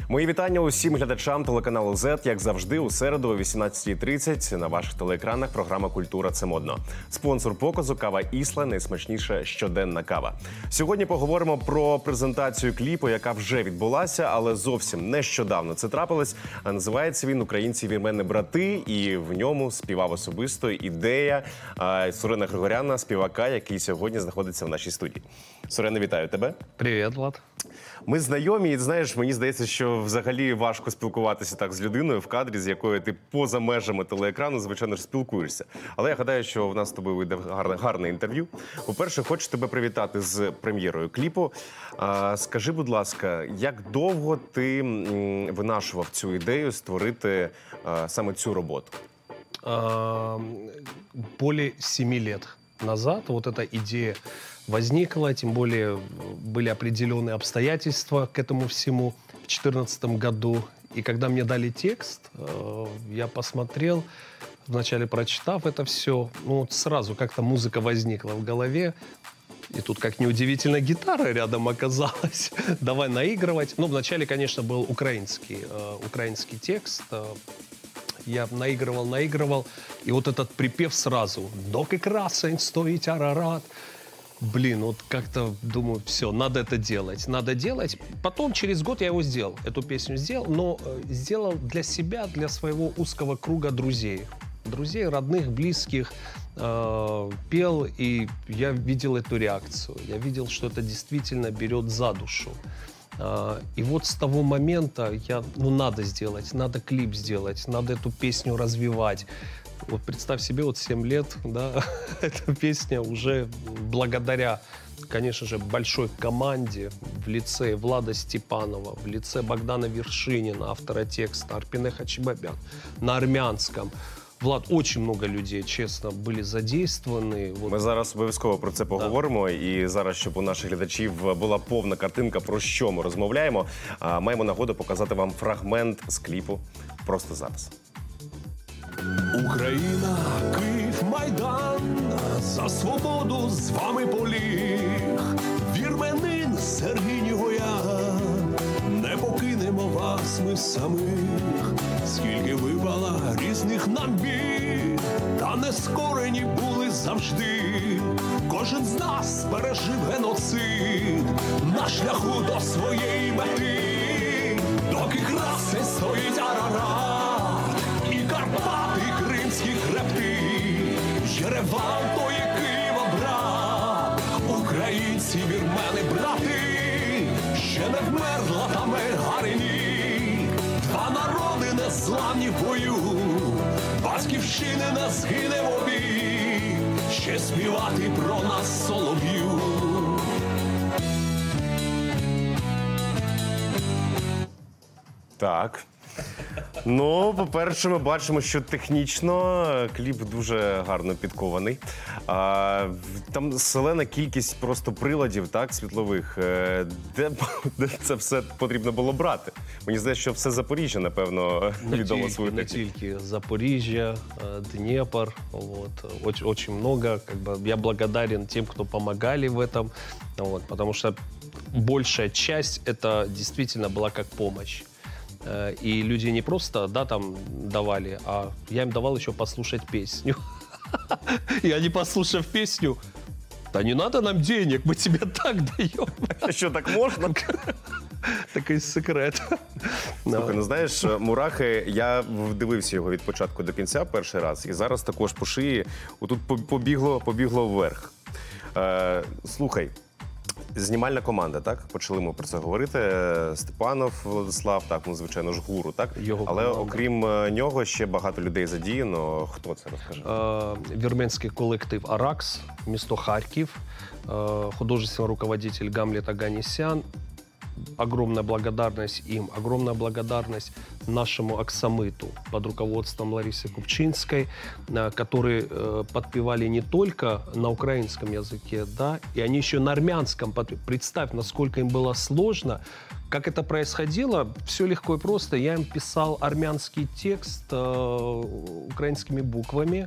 Мої вітання усім глядачам телеканалу Z, як завжди, у середу о 18:30 на ваших телеекранах програма «Культура – це модно». Спонсор показу – кава «Ісла», найсмачніша щоденна кава. Сьогодні поговоримо про презентацію кліпу, яка вже відбулася, але зовсім нещодавно це трапилось. Називається він «Українці, вірмени, брати», і в ньому співав особисто ідея Сурена Григоряна, співака, який сьогодні знаходиться в нашій студії. Сурене, вітаю тебе. Привіт, Влад. Ми знайомі, і знаєш, мені здається, що взагалі важко спілкуватися так з людиною в кадрі, з якою ти поза межами телеекрану, звичайно ж, спілкуєшся. Але я гадаю, що в нас з тобою вийде гарне інтерв'ю. По-перше, хочу тебе привітати з прем'єрою кліпу. Скажи, будь ласка, як довго ти винашував цю ідею створити саме цю роботу? Более 7 лет назад вот эта идея возникла, тем более были определенные обстоятельства к этому всему в 2014 году. И когда мне дали текст, я посмотрел, вначале прочитав это все, ну, сразу как-то музыка возникла в голове. И тут, как неудивительно, гитара рядом оказалась. Давай наигрывать. Ну, вначале, конечно, был украинский текст. Я наигрывал, и вот этот припев сразу. «Доки красень стоит Арарат». Блин, вот как-то думаю, все, надо это делать, надо делать. Потом, через год я его сделал, эту песню сделал, но сделал для себя, для своего узкого круга друзей. Друзей, родных, близких, пел, и я видел эту реакцию. Я видел, что это действительно берет за душу. И вот с того момента надо сделать, надо клип сделать, надо эту песню развивать. Вот представь себе, вот 7 лет, да, эта песня уже благодаря, конечно же, большой команде в лице Влада Степанова, в лице Богдана Вершинина, автора текста, Арпине Хачибабян, на армянском. Влад, очень много людей, чесно, були задействовані. Ми зараз обов'язково про це поговоримо. Да. І зараз, щоб у наших глядачів була повна картинка, про що ми розмовляємо, маємо нагоду показати вам фрагмент з кліпу просто зараз. Україна, Київ, Майдан, за свободу з вами поліг. Вірменин, Сергій Гоян, не покинемо вас ми самих. Скільки випало різних нам бід, та нескорені були завжди. Кожен з нас пережив геноцид на шляху до своєї мети. Доки красень стоїть Арарат, і Карпати, кримські хребти, Єреван то є Києва брат, українці, вірмени, брати, ще не вмерла там Гарині, два народи незламні в бою, батьківщини не згине вовік, ще співати про нас солов'ю. Так. Ну, по-перше, ми бачимо, що технічно кліп дуже гарно підкований. Там селена кількість просто приладів, так, світлових. Де це все потрібно було брати? Мені здається, що все Запоріжжя, напевно, віддало свою техніку. Не тільки Запоріжжя, Дніпр. Вот. Очень много. Я благодарен тем, кто помогали в этом. Вот, потому что большая часть это действительно была как помощь. И люди не просто, да, там давали, а я им давал еще послушать песню. И они, послушав песню, да не надо нам денег, мы тебе так даем. Що, так можна? Такий секрет. Слухай, ну знаєш, мурахи, я дивився його від початку до кінця перший раз, і зараз також по шиї, отут побігло вверх. Слухай, знімальна команда, так? Почали ми про це говорити. Степанов Владислав, так, ну, звичайно ж, гуру, так? Але окрім нього ще багато людей задіяно. Хто це, розкажи? Вірменський колектив «Аракс», місто Харків, художественный руководитель Гамлет Аганесян. Огромная благодарность им, огромная благодарность нашему Аксамыту под руководством Ларисы Купчинской, которые подпевали не только на украинском языке, да, и они еще на армянском. Представь, насколько им было сложно, Как это происходило? Все легко и просто. Я им писал армянский текст украинскими буквами,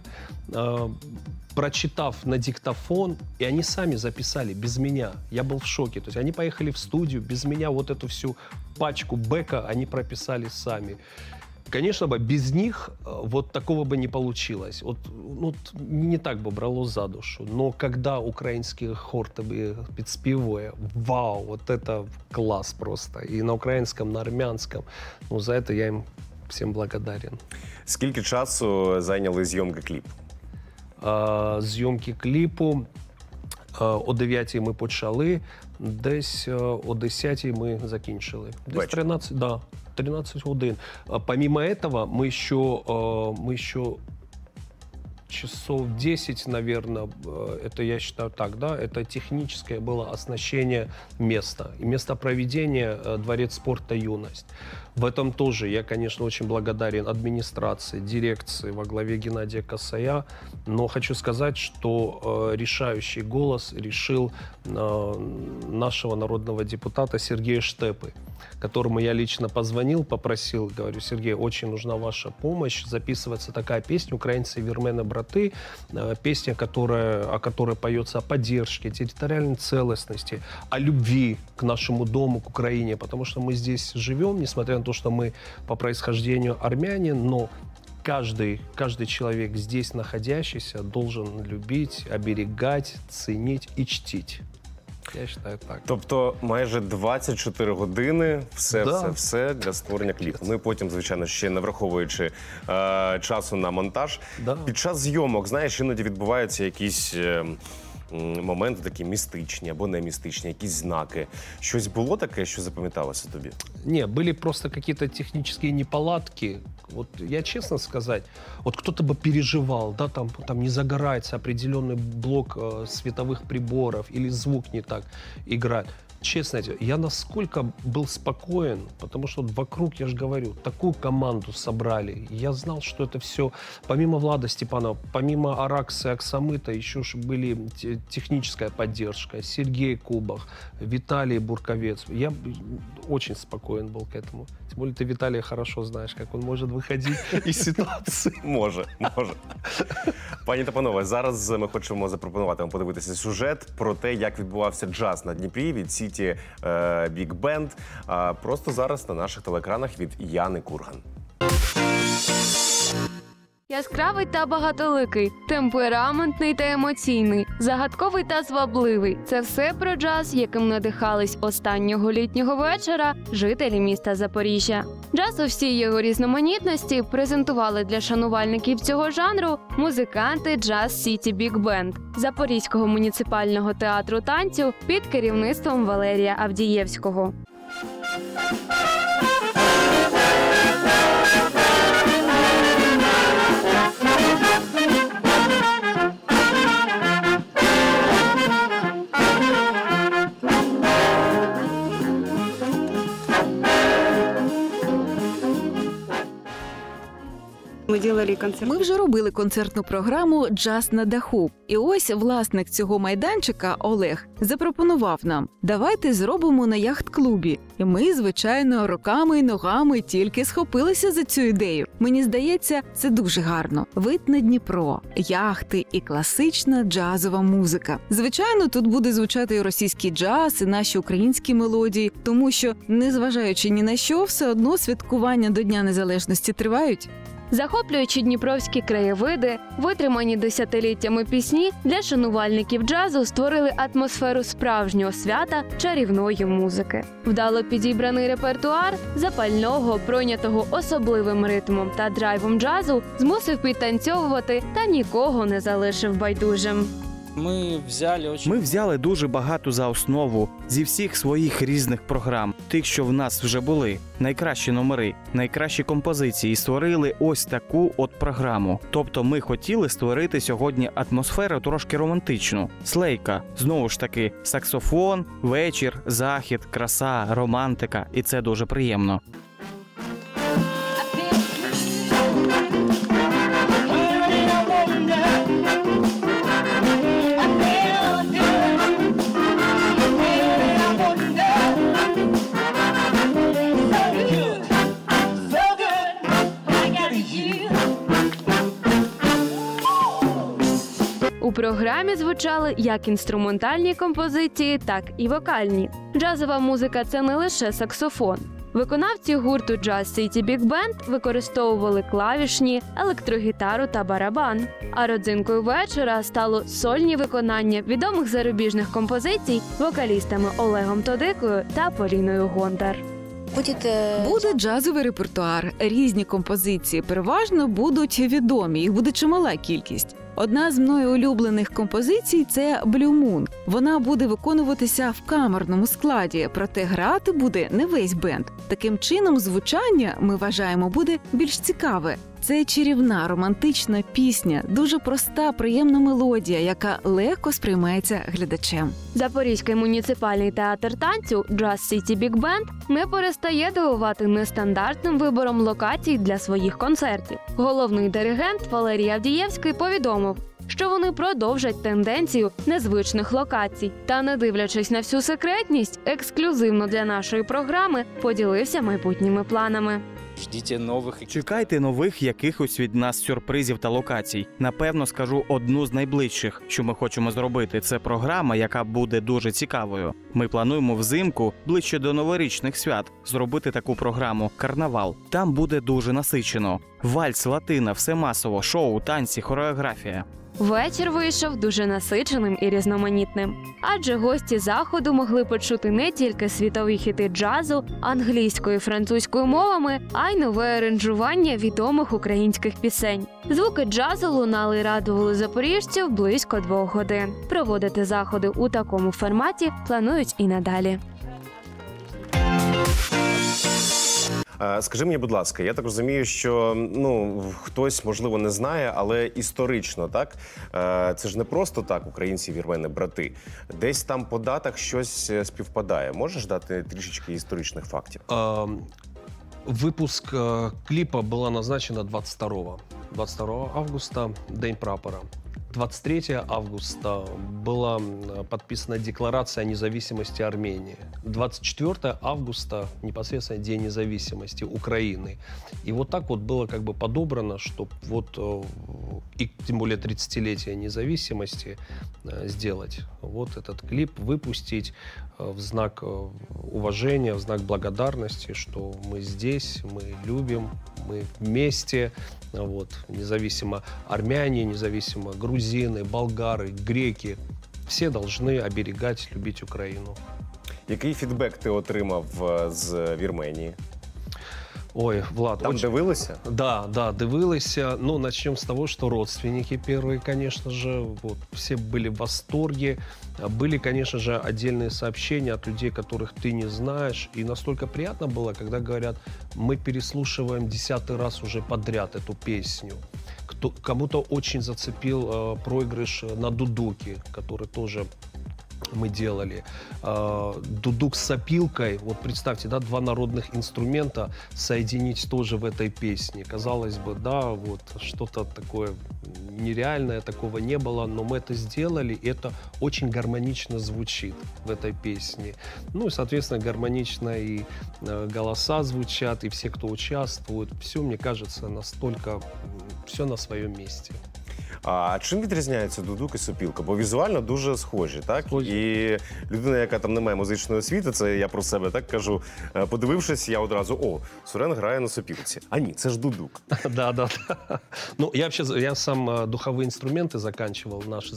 прочитав на диктофон, и они сами записали без меня. Я был в шоке. То есть они поехали в студию, без меня вот эту всю пачку бэка они прописали сами. Конечно бы, без них вот такого бы не получилось. Вот, ну, не так бы брало за душу. Но когда украинский хор тобі підспівує, вау, вот это класс просто. И на украинском, на армянском. Ну, за это я им всем благодарен. Скільки часу зайняли зйомки кліпу? Зйомки кліпу о 9 ми почали, десь о 10 ми закінчили. Десь 13 годин. Помимо этого, мы еще часов 10, наверное, это я считаю так, да, это техническое было оснащение места. И место проведения Дворец спорта «Юность». В этом тоже я, конечно, очень благодарен администрации, дирекции во главе Геннадия Косая. Но хочу сказать, что решающий голос решил нашего народного депутата Сергея Штепы, которому я лично позвонил, попросил, говорю: Сергей, очень нужна ваша помощь. Записывается такая песня «Украинцы и вірмени браты», песня, о которой поется о поддержке, территориальной целостности, о любви к нашему дому, к Украине, потому что мы здесь живем, несмотря на то, что мы по происхождению армяне, но каждый человек здесь находящийся должен любить, оберегать, ценить и чтить. Я вважаю так. Тобто майже 24 години все для створення кліпу. Ну і потім, звичайно, ще не враховуючи часу на монтаж. Да. Під час зйомок, знаєш, іноді відбуваються якісь моменти такі містичні або не містичні, якісь знаки. Щось було таке, що запам'яталося тобі? Не, были просто какие-то технические неполадки. Вот я честно сказать, вот кто-то бы переживал, да, там не загорается определенный блок световых приборов или звук не так играет. Честно, я насколько был спокоен, потому что вот вокруг, я же говорю, такую команду собрали. Я знал, что это все, помимо Влада Степанова, помимо Аракса и Аксамыта, еще ж были техническая поддержка, Сергей Кубах, Виталий Бурковец. Я очень спокоен был к этому. Тем более ты Виталия хорошо знаешь, как он может выходить из ситуации. Може. Пані та панове, зараз ми хочемо запропонувати вам подивитися сюжет про те, як відбувався джаз на Дніпрі від City Big Band. Просто зараз на наших телекранах від Яни Курган. Яскравий та багатоликий, темпераментний та емоційний, загадковий та звабливий – це все про джаз, яким надихались останнього літнього вечора жителі міста Запоріжжя. Джаз у всій його різноманітності презентували для шанувальників цього жанру музиканти Jazz City Big Band Запорізького муніципального театру танцю під керівництвом Валерія Авдієвського. Ми вже робили концертну програму «Джаз на даху». І ось власник цього майданчика, Олег, запропонував нам: давайте зробимо на яхт-клубі. І ми, звичайно, руками і ногами тільки схопилися за цю ідею. Мені здається, це дуже гарно. Вид на Дніпро, яхти і класична джазова музика. Звичайно, тут буде звучати і російський джаз, і наші українські мелодії, тому що, незважаючи ні на що, все одно святкування до Дня Незалежності тривають. Захоплюючи дніпровські краєвиди, витримані десятиліттями пісні для шанувальників джазу створили атмосферу справжнього свята чарівної музики. Вдало підібраний репертуар запального, пройнятого особливим ритмом та драйвом джазу змусив підтанцьовувати та нікого не залишив байдужим. Ми взяли дуже багато за основу зі всіх своїх різних програм, тих, що в нас вже були, найкращі номери, найкращі композиції, і створили ось таку от програму. Тобто ми хотіли створити сьогодні атмосферу трошки романтичну. Слейка, знову ж таки, саксофон, вечір, захід, краса, романтика, і це дуже приємно. У програмі звучали як інструментальні композиції, так і вокальні. Джазова музика – це не лише саксофон. Виконавці гурту Jazz City Big Band використовували клавішні, електрогітару та барабан. А родзинкою вечора стало сольні виконання відомих зарубіжних композицій вокалістами Олегом Тодикою та Поліною Гонтар. Буде джазовий репертуар, різні композиції, переважно будуть відомі, їх буде чимала кількість. Одна з мною улюблених композицій – це «Blue Moon». Вона буде виконуватися в камерному складі, проте грати буде не весь бенд. Таким чином, звучання, ми вважаємо, буде більш цікаве. Це чарівна, романтична пісня, дуже проста, приємна мелодія, яка легко сприймається глядачем. Запорізький муніципальний театр танцю Jazz City Big Band не перестає дивувати нестандартним вибором локацій для своїх концертів. Головний диригент Валерій Авдієвський повідомив, що вони продовжать тенденцію незвичних локацій. Та, не дивлячись на всю секретність, ексклюзивно для нашої програми поділився майбутніми планами. Чекайте нових якихось від нас сюрпризів та локацій. Напевно, скажу одну з найближчих, що ми хочемо зробити. Це програма, яка буде дуже цікавою. Ми плануємо взимку, ближче до новорічних свят, зробити таку програму «Карнавал». Там буде дуже насичено. Вальс, латина, все масово, шоу, танці, хореографія. Вечір вийшов дуже насиченим і різноманітним. Адже гості заходу могли почути не тільки світові хіти джазу, англійською і французькою мовами, а й нове аранжування відомих українських пісень. Звуки джазу лунали і радували запоріжців близько 2 годин. Проводити заходи у такому форматі планують і надалі. Скажи мені, будь ласка, я так розумію, що хтось, можливо, не знає, але історично, так? Це ж не просто так, українці, вірмени, брати. Десь там по датах щось співпадає. Можеш дати трішечки історичних фактів? Выпуск клипа было назначено 22 августа, День прапора. 23 августа была подписана Декларация о независимости Армении. 24 августа непосредственно День независимости Украины. И вот так вот было как бы подобрано, чтобы вот, и тем более 30-летие независимости сделать. Вот этот клип выпустить в знак уважения, в знак благодарности, что мы здесь, мы любим, мы вместе. Вот, независимо армяне, независимо грузины, болгары, греки. Все должны оберегать, любить Украину. Який фідбек ти отримав з Вірменії? Ой, Влад, там дивилися? Да, дивилися. Ну, начнем с того, что родственники первые, конечно же, вот, все были в восторге. Были, конечно же, отдельные сообщения от людей, которых ты не знаешь. И настолько приятно было, когда говорят, мы переслушиваем 10-й раз уже подряд эту песню. Кому-то очень зацепил проигрыш на дудуке, который тоже мы делали. Дудук с сопилкой, вот представьте, да, 2 народных инструмента соединить тоже в этой песне. Казалось бы, да, вот что-то такое нереальное, такого не было, но мы это сделали, и это очень гармонично звучит в этой песне. Ну и, соответственно, гармонично и голоса звучат, и все, кто участвует. Все, мне кажется, настолько, все на своем месте. А чим відрізняється дудук і сопілка? Бо візуально дуже схожі, так? І людина, яка там не має музичної освіти, це я про себе так кажу, подивившись, я одразу, Сурен грає на сопілці. А ні, це ж дудук. Да. Ну, я сам духовые инструменты заканчивал, наше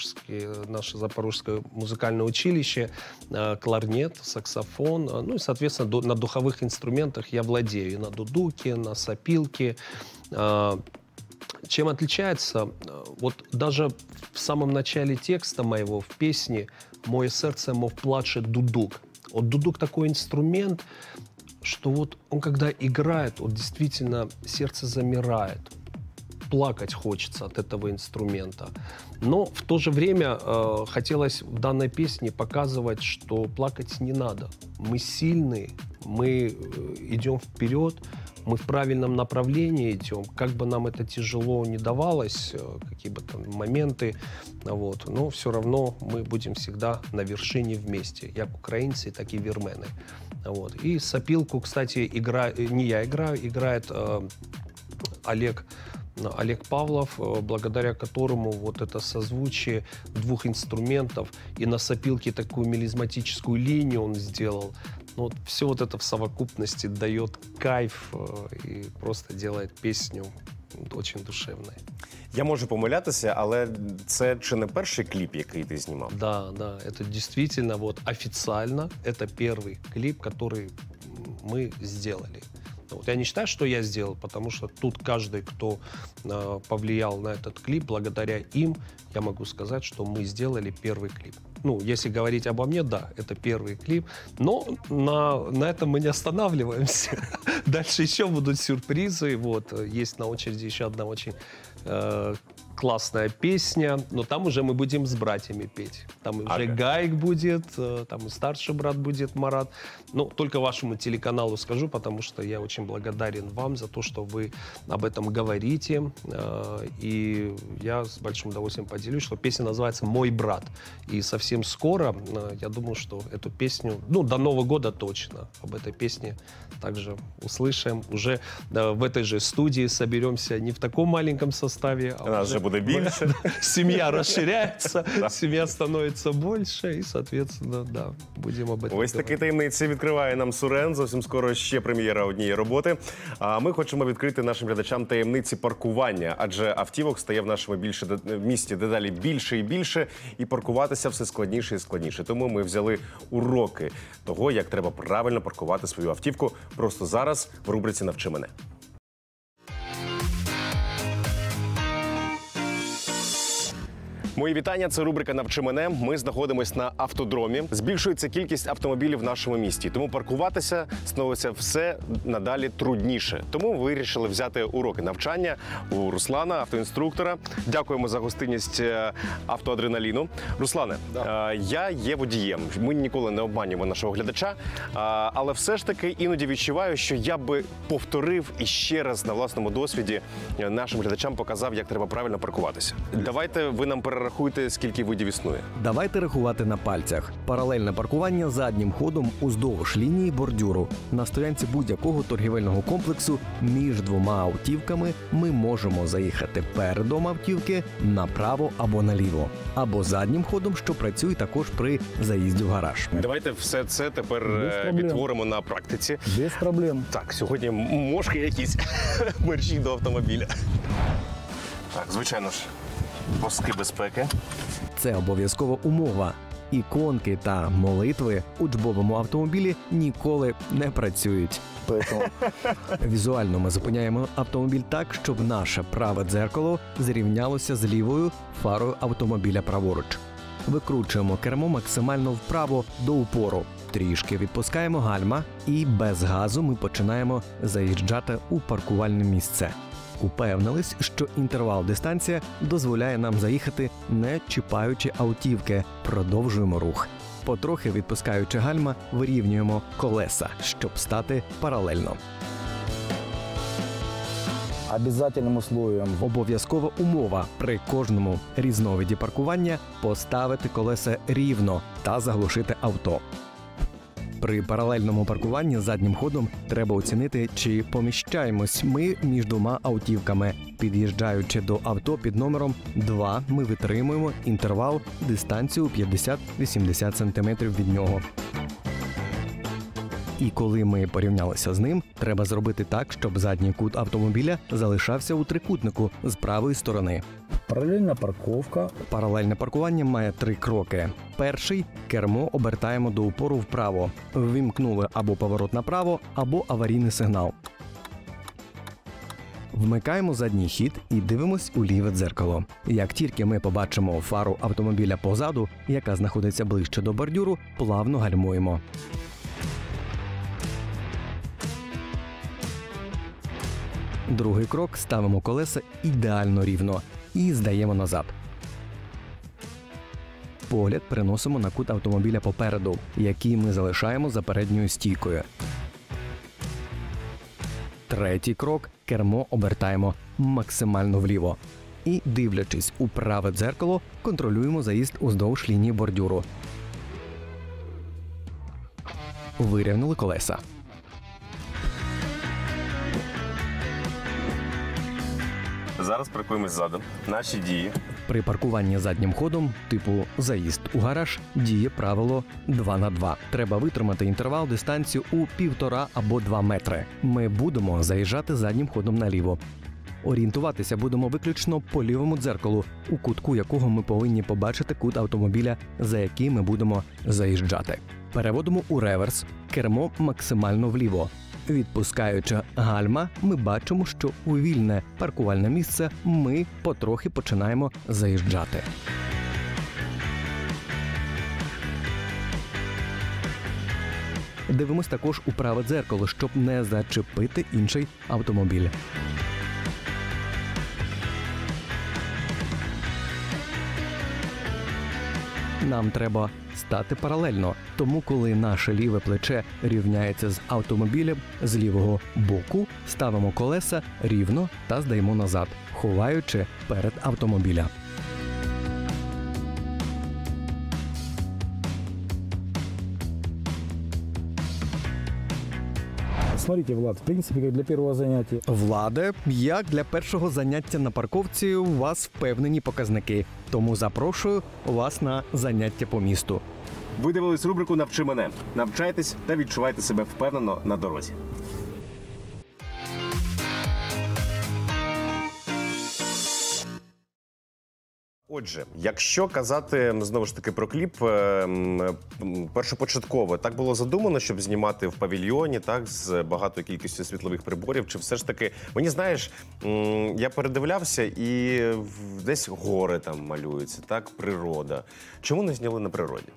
запорожское музыкальное училище, кларнет, саксофон. Ну и, соответственно, на духовых инструментах я владею и на дудуке, на сопилке. Чем отличается, вот даже в самом начале текста моего в песне «Мое сердце, мов плачет дудук». Вот дудук такой инструмент, что вот он когда играет, вот действительно сердце замирает. Плакать хочется от этого инструмента. Но в то же время хотелось в данной песне показывать, что плакать не надо. Мы сильные, мы идем вперед, мы в правильном направлении идем. Как бы нам это тяжело не давалось, какие бы там моменты, вот, но все равно мы будем всегда на вершине вместе, как украинцы, так и вірмени. Вот. И сопилку, кстати, не я играю, играет Олег Олег Павлов, благодаря которому вот это созвучие двух инструментов и на сопилке такую мелизматическую линию он сделал. Ну, вот все вот это в совокупности дает кайф и просто делает песню очень душевной. Я можу помилятися, але це чи не перший кліп, який ти знімав? Да, это действительно вот официально это первый клип, который мы сделали. Вот я не считаю, что я сделал, потому что тут каждый, кто повлиял на этот клип, благодаря им, я могу сказать, что мы сделали первый клип. Ну, если говорить обо мне, да, это первый клип, но на этом мы не останавливаемся. Дальше еще будут сюрпризы. Вот, есть на очереди еще одна очень классная песня, но там уже мы будем с братьями петь. Там уже Гаик будет, там и старший брат будет Марат. Ну, только вашему телеканалу скажу, потому что я очень благодарен вам за то, что вы об этом говорите. И я с большим удовольствием поделюсь, что песня называется «Мой брат». И совсем скоро, я думаю, что эту песню, ну, до Нового года точно, об этой песне также услышим. Уже в этой же студии соберемся не в таком маленьком составе, а нас уже буде більше. Семья расширяется, семья становится больше, и, соответственно, да, будем об этом Ось такі таємниці відкриває нам Сурен. Зовсім скоро ще прем'єра однієї роботи. А ми хочемо відкрити нашим глядачам таємниці паркування, адже автівок стає в нашому місті дедалі більше і більше, і паркуватися все складніше і складніше. Тому ми взяли уроки того, як треба правильно паркувати свою автівку просто зараз в рубриці «Навчи мене». Мої вітання, це рубрика «Навчи мене». Ми знаходимося на автодромі. Збільшується кількість автомобілів в нашому місті, тому паркуватися становиться все надалі трудніше. Тому вирішили взяти уроки навчання у Руслана, автоінструктора. Дякуємо за гостинність автоадреналіну. Руслане, я є водієм. Ми ніколи не обманюємо нашого глядача, але все ж таки іноді відчуваю, що я би повторив і ще раз на власному досвіді нашим глядачам показав, як треба правильно паркуватися. Давайте ви нам перерахуйте, скільки видів існує. Давайте рахувати на пальцях. Паралельне паркування заднім ходом уздовж лінії бордюру. На стоянці будь-якого торгівельного комплексу між двома автівками ми можемо заїхати передом автівки направо або наліво. Або заднім ходом, що працює також при заїзді в гараж. Давайте все це тепер відтворимо на практиці. Без проблем. Так, сьогодні мошки якісь мерщій до автомобіля. Так, звичайно ж, паски безпеки. Це обов'язкова умова. Іконки та молитви у джбовому автомобілі ніколи не працюють. Візуально ми зупиняємо автомобіль так, щоб наше праве дзеркало зрівнялося з лівою фарою автомобіля праворуч. Викручуємо кермо максимально вправо до упору. Трішки відпускаємо гальма і без газу ми починаємо заїжджати у паркувальне місце. Упевнились, що інтервал-дистанція дозволяє нам заїхати, не чіпаючи автівки. Продовжуємо рух. Потрохи відпускаючи гальма, вирівнюємо колеса, щоб стати паралельно. Обязательным условием. Обов'язкова умова при кожному різновиді паркування поставити колеса рівно та заглушити авто. При паралельному паркуванні заднім ходом треба оцінити, чи поміщаємось ми між двома автівками. Під'їжджаючи до авто під номером 2, ми витримуємо інтервал, дистанцію 50-80 см від нього. І коли ми порівнялися з ним, треба зробити так, щоб задній кут автомобіля залишався у трикутнику з правої сторони. Паралельна парковка. Паралельне паркування має 3 кроки. Перший – кермо обертаємо до упору вправо. Ввімкнули або поворот направо, або аварійний сигнал. Вмикаємо задній хід і дивимось у ліве дзеркало. Як тільки ми побачимо фару автомобіля позаду, яка знаходиться ближче до бордюру, плавно гальмуємо. Другий крок – ставимо колеса ідеально рівно і здаємо назад. Погляд переносимо на кут автомобіля попереду, який ми залишаємо за передньою стійкою. Третій крок – кермо обертаємо максимально вліво. І, дивлячись у праве дзеркало, контролюємо заїзд уздовж лінії бордюру. Вирівняли колеса. Зараз паркуємось ззаду. Наші дії. При паркуванні заднім ходом, типу заїзд у гараж, діє правило 2×2. Треба витримати інтервал дистанцію у 1,5 або 2 метри. Ми будемо заїжджати заднім ходом наліво. Орієнтуватися будемо виключно по лівому дзеркалу, у кутку якого ми повинні побачити кут автомобіля, за який ми будемо заїжджати. Переводимо у реверс, кермо максимально вліво. Відпускаючи гальма, ми бачимо, що у вільне паркувальне місце ми потрохи починаємо заїжджати. Дивимось також у праве дзеркало, щоб не зачепити інший автомобіль. Нам треба стати паралельно, тому коли наше ліве плече рівняється з автомобілем з лівого боку, ставимо колеса рівно та здаємо назад, ховаючи перед автомобіля. Смотрите, Влад, в принципе, как для первого занятия. Владе, як для першого заняття на парковці у вас впевнені показники, тому запрошую вас на заняття по місту. Ви дивились рубрику «Навчи мене». Навчайтесь та відчувайте себе впевнено на дорозі. Отже, якщо казати, знову ж таки, про кліп, першопочатково, так було задумано, щоб знімати в павільйоні, так, з багатою кількістю світлових приборів, чи все ж таки, мені, знаєш, я передивлявся і десь гори там малюються, так, природа. Чому не зняли на природі?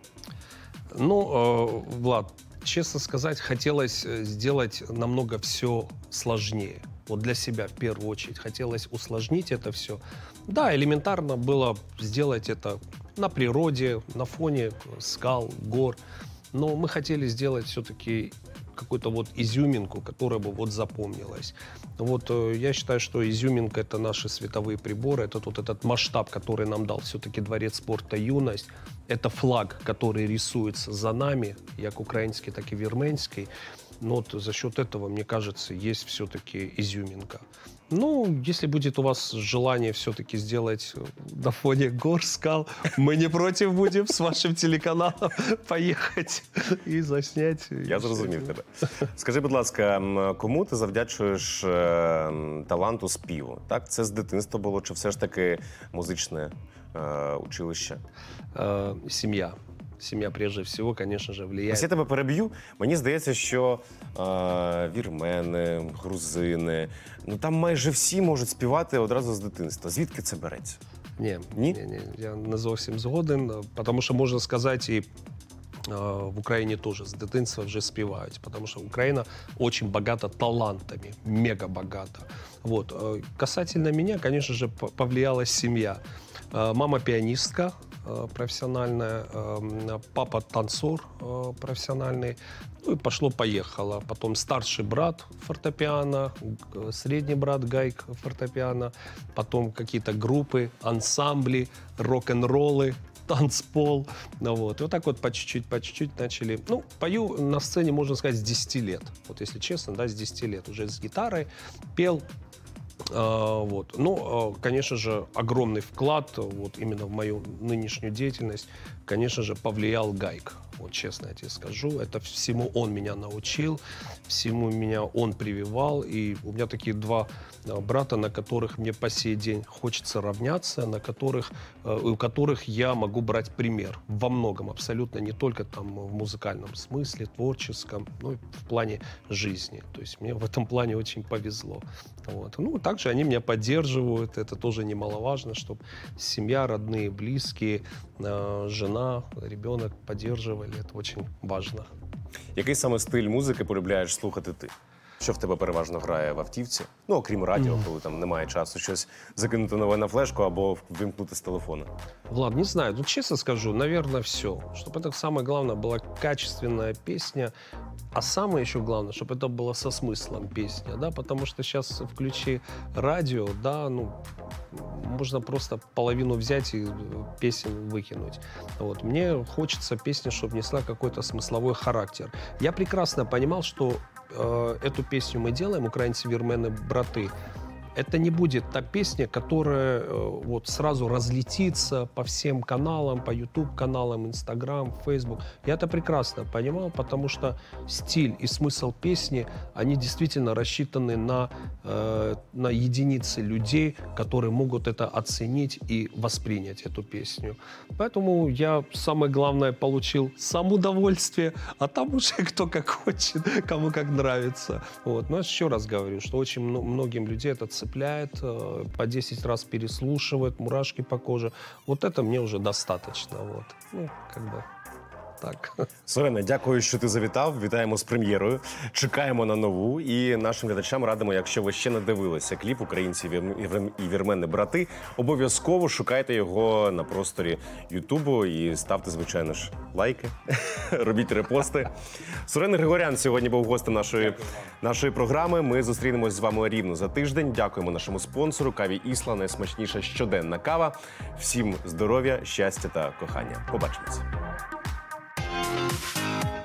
Ну, Влад, честно сказать, хотелось сделать намного все сложнее. Вот для себя в первую очередь хотелось усложнить это все. Да, элементарно было сделать это на природе, на фоне скал, гор. Но мы хотели сделать все-таки какую-то вот изюминку, которая бы вот запомнилась. Вот я считаю, что изюминка — это наши световые приборы, это вот этот масштаб, который нам дал все-таки Дворец спорта «Юность». Это флаг, который рисуется за нами, как украинский, так и вирменский. Но вот за счет этого, мне кажется, есть все-таки изюминка. Ну, если будет у вас желание все-таки сделать на фоне гор, скал, мы не против будем с вашим телеканалом поехать и заснять. Я зрозумів тебе. Скажи, будь ласка, кому ти завдячуєш таланту співу? Так, це з дитинства було, чи все ж таки музичне училище? Семья. Семья, прежде всего, конечно же, влияет. Ось я тебе переб'ю. Мені здається, що вірмени, грузини, ну там майже всі можуть співати одразу з дитинства. Звідки це береться? Ні? Ні, я не зовсім згоден, тому що, можна сказати, і в Україні теж з дитинства вже співають, тому що Україна дуже багата талантами, мега багата. Вот. Касательно меня, конечно же, повлияла семья. Мама пианистка профессиональная, папа танцор профессиональный. Ну и пошло-поехало. Потом старший брат фортепиано, средний брат гайк фортепиано, потом какие-то группы, ансамбли, рок-н-роллы, танцпол. Ну, вот. И вот так вот по чуть-чуть начали. Ну, пою на сцене, можно сказать, с 10 лет. Вот если честно, да, с 10 лет. Уже с гитарой пел. Вот. Ну, конечно же, огромный вклад вот именно в мою нынешнюю деятельность, конечно же, повлиял Гайк. Вот честно я тебе скажу, это всему он меня научил, всему меня он прививал. И у меня такие два брата, на которых мне по сей день хочется равняться, у которых я могу брать пример во многом, абсолютно, не только там в музыкальном смысле, творческом, но и в плане жизни. То есть мне в этом плане очень повезло. Вот. Ну, также они меня поддерживают, это тоже немаловажно, чтобы семья, родные, близкие, жена, ребенок поддерживали, это очень важно. Який саме стиль музики полюбляєш слухати ти? Що в тебе переважно грає в автівці? Ну, окрім радіо, коли там немає часу щось закинути нове на флешку або вимкнути з телефона. Влад, не знаю, ну честно скажу, наверное, все. Чтобы это самое главное была качественная песня, а самое еще главное, чтобы это было со смыслом песня, да, потому что сейчас включи радио, да, ну, можно просто половину взять и песен выкинуть. Вот. Мне хочется песни, чтобы несла какой-то смысловой характер. Я прекрасно понимал, что эту песню мы делаем, украинцы, вирмены, браты. это не будет та песня, которая вот сразу разлетится по всем каналам, по YouTube-каналам, Instagram, Facebook. Я это прекрасно понимал, потому что стиль и смысл песни, они действительно рассчитаны на единицы людей, которые могут это оценить и воспринять эту песню. Поэтому я, самое главное, получил сам удовольствие, а там уже кто как хочет, кому как нравится. Вот. Но еще раз говорю, что очень многим людей это цепляет, по 10 раз переслушивает, мурашки по коже. Вот это мне уже достаточно. Вот. Ну, как бы так. Сорене, дякую, що ти завітав. Вітаємо з прем'єрою. Чекаємо на нову. І нашим глядачам радимо, якщо ви ще не дивилися кліп «Українці і вірмени брати», обов'язково шукайте його на просторі Ютубу і ставте, звичайно ж, лайки, робіть репости. Сорен Григорян сьогодні був гостем нашої програми. Ми зустрінемось з вами рівно за тиждень. Дякуємо нашому спонсору «Каві Ісла», найсмачніша щоденна кава. Всім здоров'я, щастя та кохання. Побачимось.